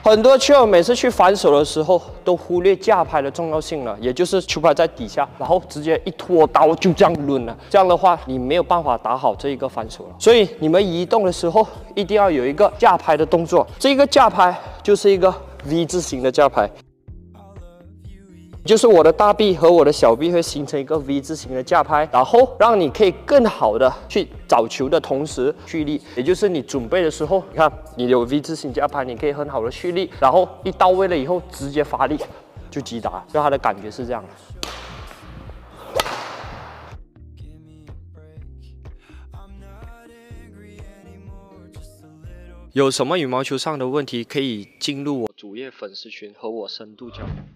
很多球友每次去反手的时候，都忽略架拍的重要性了，也就是球拍在底下，然后直接一拖刀就这样抡了。这样的话，你没有办法打好这一个反手了。所以你们移动的时候，一定要有一个架拍的动作。这个架拍就是一个 V 字形的架拍。 就是我的大臂和我的小臂会形成一个 V 字形的架拍，然后让你可以更好的去找球的同时蓄力，也就是你准备的时候，你看你有 V 字形架拍，你可以很好的蓄力，然后一到位了以后直接发力就击打，所以它的感觉是这样的。有什么羽毛球上的问题，可以进入我主页粉丝群和我深度交流。